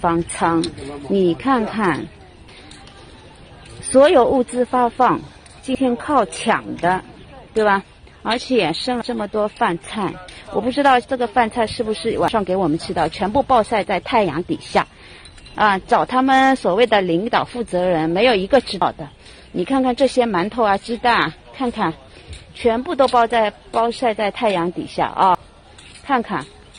方舱，你看看，所有物资发放今天靠抢的，对吧？而且剩了这么多饭菜，我不知道这个饭菜是不是晚上给我们吃的，全部暴晒在太阳底下，找他们所谓的领导负责人，没有一个知道的。你看看这些馒头啊、鸡蛋啊，看看，全部都暴晒在太阳底下啊，看看。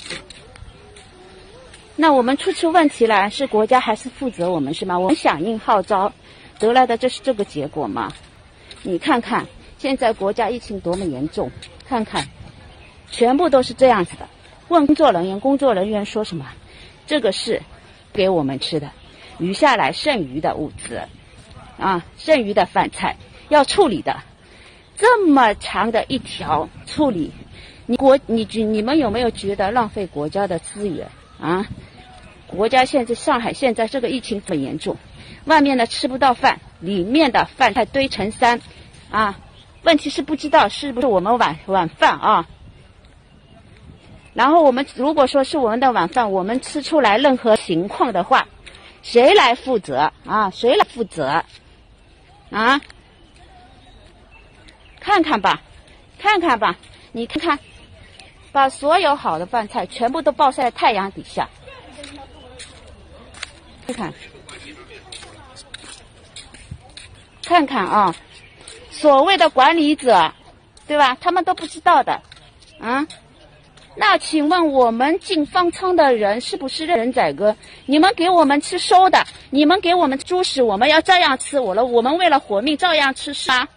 那我们出问题了，是国家还是负责我们是吗？我们响应号召得来的这个结果吗？你看看。现在国家疫情多么严重，看看，全部都是这样子的。问工作人员说什么？这个是给我们吃的，余下来剩余的物资，剩余的饭菜要处理的，这么长的一条处理，你们有没有觉得浪费国家的资源啊？国家上海现在这个疫情很严重，外面的吃不到饭，里面的饭菜堆成山啊。问题是不知道是不是我们晚饭啊？然后我们如果说是我们的晚饭，我们吃出来任何情况的话，谁来负责啊？谁来负责啊？看看吧，你看看，把所有好的饭菜全部都暴晒在太阳底下，看看啊！所谓的管理者，对吧？他们都不知道的，那请问我们进方舱的人是不是任人宰割？你们给我们吃馊的，你们给我们猪食，我们要照样吃。我们为了活命照样吃是吗？